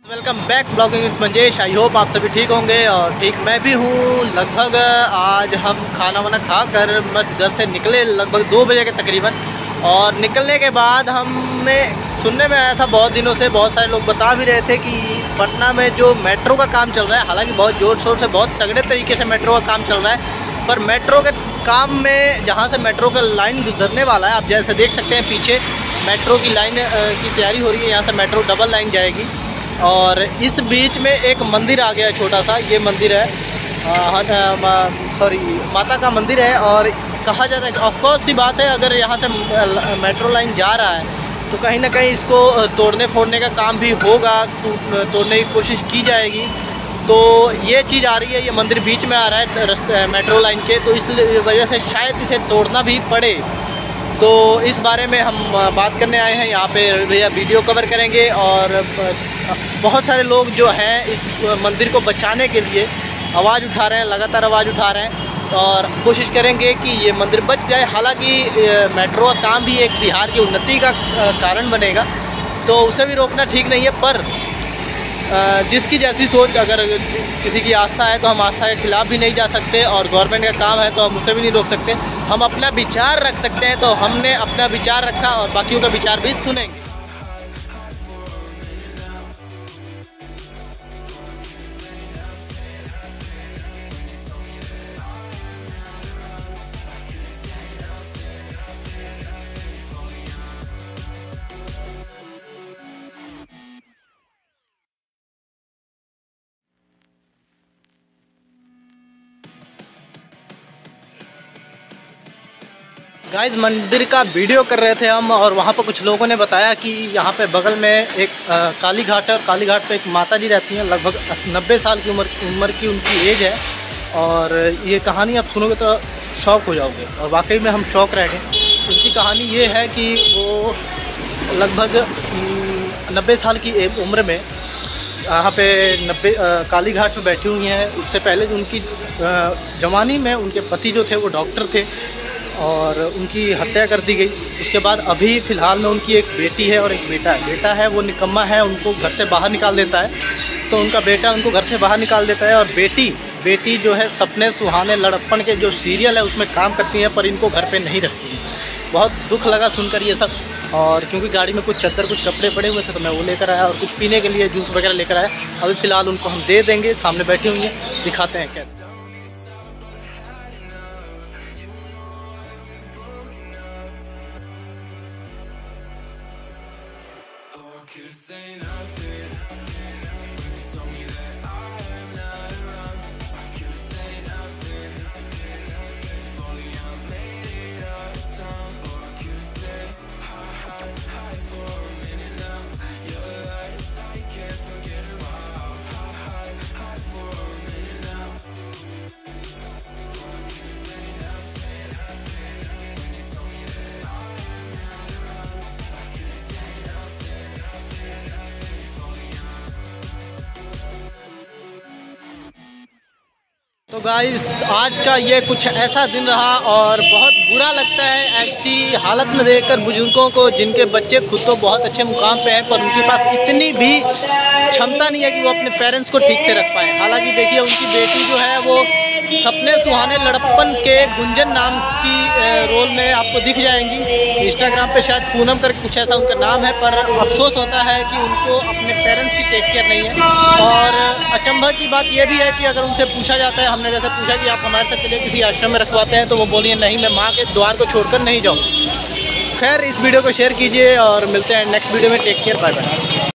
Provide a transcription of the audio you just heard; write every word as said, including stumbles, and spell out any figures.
Welcome back blogging with Manjesh. I hope आप सभी ठीक होंगे और ठीक मैं भी हूँ। लगभग आज हम खाना वाना खा कर बस घर से निकले लगभग दो बजे के तकरीबन। और निकलने के बाद हमें सुनने में आया था, बहुत दिनों से बहुत सारे लोग बता भी रहे थे कि पटना में जो मेट्रो का काम चल रहा है, हालांकि बहुत ज़ोर शोर से बहुत तगड़े तरीके से मेट्रो का काम चल रहा है, पर मेट्रो के काम में जहाँ से मेट्रो का लाइन गुजरने वाला है, आप जैसे देख सकते हैं पीछे मेट्रो की लाइन की तैयारी हो रही है। यहाँ से मेट्रो डबल लाइन जाएगी और इस बीच में एक मंदिर आ गया छोटा सा। ये मंदिर है, सॉरी माता का मंदिर है। और कहा जाता है ऑफकोर्स सी बात है, अगर यहाँ से मेट्रो लाइन जा रहा है तो कहीं ना कहीं इसको तोड़ने फोड़ने का काम भी होगा, तोड़ने की कोशिश की जाएगी। तो ये चीज़ आ रही है, ये मंदिर बीच में आ रहा है रास्ते मेट्रो लाइन के, तो इस वजह से शायद इसे तोड़ना भी पड़े। तो इस बारे में हम बात करने आए हैं यहाँ पे, भैया वीडियो कवर करेंगे। और बहुत सारे लोग जो हैं इस मंदिर को बचाने के लिए आवाज़ उठा रहे हैं, लगातार आवाज़ उठा रहे हैं और कोशिश करेंगे कि ये मंदिर बच जाए। हालांकि मेट्रो का काम भी एक बिहार की उन्नति का कारण बनेगा, तो उसे भी रोकना ठीक नहीं है। पर जिसकी जैसी सोच, अगर किसी की आस्था है तो हम आस्था के खिलाफ भी नहीं जा सकते, और गवर्नमेंट का काम है तो हम उसे भी नहीं रोक सकते। हम अपना विचार रख सकते हैं, तो हमने अपना विचार रखा और बाकियों का विचार भी सुनेंगे। गाइस, मंदिर का वीडियो कर रहे थे हम और वहाँ पर कुछ लोगों ने बताया कि यहाँ पे बगल में एक आ, काली घाट है, और काली घाट पे एक माता जी रहती हैं। लगभग नब्बे साल की उम्र उम्र की उनकी एज है। और ये कहानी आप सुनोगे तो शौक हो जाओगे, और वाकई में हम शौक रह गए। उनकी कहानी ये है कि वो लगभग नब्बे साल की उम्र में यहाँ पे नब्बे काली घाट पे बैठी हुई हैं। उससे पहले उनकी जवानी में उनके पति जो थे वो डॉक्टर थे और उनकी हत्या कर दी गई। उसके बाद अभी फ़िलहाल में उनकी एक बेटी है और एक बेटा है। बेटा है वो निकम्मा है, उनको घर से बाहर निकाल देता है, तो उनका बेटा उनको घर से बाहर निकाल देता है। और बेटी बेटी जो है सपने सुहाने लड़प्पन के जो सीरियल है उसमें काम करती हैं, पर इनको घर पे नहीं रखती है। बहुत दुख लगा सुनकर ये सब। और क्योंकि गाड़ी में कुछ चद्दर कुछ कपड़े पड़े हुए थे तो मैं वो लेकर आया, और कुछ पीने के लिए जूस वगैरह लेकर आया। अभी फ़िलहाल उनको हम दे देंगे, सामने बैठी हुई हैं, दिखाते हैं कैसे। तो गाइस, आज का ये कुछ ऐसा दिन रहा और बहुत बुरा लगता है ऐसी हालत में देखकर बुजुर्गों को, जिनके बच्चे खुद तो बहुत अच्छे मुकाम पे हैं, पर उनके पास इतनी भी क्षमता नहीं है कि वो अपने पेरेंट्स को ठीक से रख पाएँ। हालांकि देखिए, उनकी बेटी जो है वो सपने सुहाने लड़प्पन के गुंजन नाम की रोल में आपको दिख जाएंगी। इंस्टाग्राम पे शायद पूनम करके कुछ ऐसा उनका नाम है, पर अफसोस होता है कि उनको अपने पेरेंट्स की टेक केयर नहीं है। और अचंभा की बात यह भी है कि अगर उनसे पूछा जाता है, हमने जैसे पूछा कि आप हमारे साथ चलिए किसी आश्रम में रखवाते हैं, तो वो बोलिए नहीं, मैं माँ के द्वार को छोड़कर नहीं जाऊँ। खैर, इस वीडियो को शेयर कीजिए और मिलते हैं नेक्स्ट वीडियो में। Take care, bye bye.